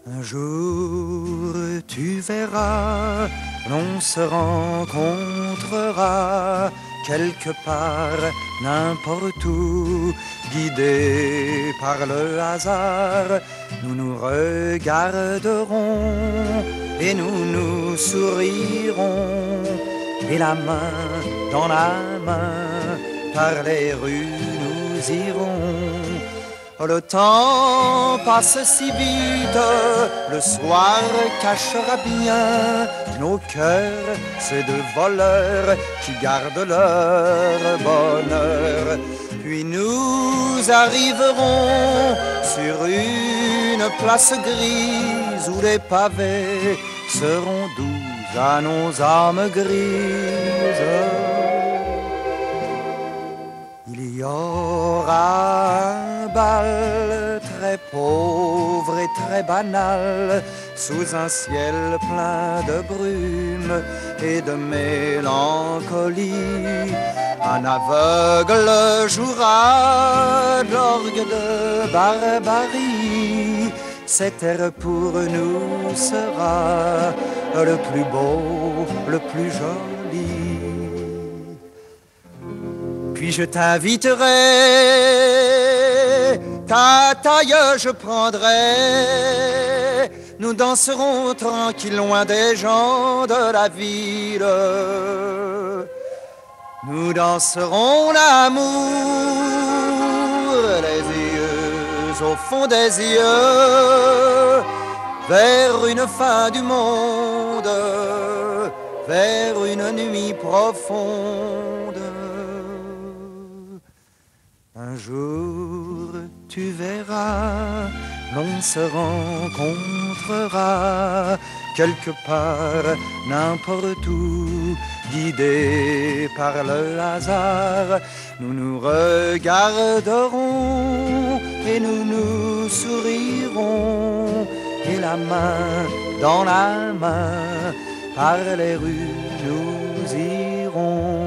Un jour tu verras, l'on se rencontrera quelque part, n'importe où, guidés par le hasard. Nous nous regarderons et nous nous sourirons, et la main dans la main, par les rues nous irons. Oh, le temps passe si vite, le soir cachera bien nos cœurs, ces deux voleurs qui gardent leur bonheur. Puis nous arriverons sur une place grise où les pavés seront doux à nos âmes grises. Il y aura un bal très pauvre et très banal, sous un ciel plein de brume et de mélancolie. Un aveugle jouera d'orgue de barbarie. Cet air pour nous sera le plus beau, le plus joli. Puis je t'inviterai, ta taille je prendrai. Nous danserons tranquille loin des gens de la ville. Nous danserons l'amour, les yeux au fond des yeux, vers une fin du monde, vers une nuit profonde. Un jour tu verras, l'on se rencontrera quelque part, n'importe où, guidés par le hasard. Nous nous regarderons et nous nous sourirons, et la main dans la main, par les rues nous irons.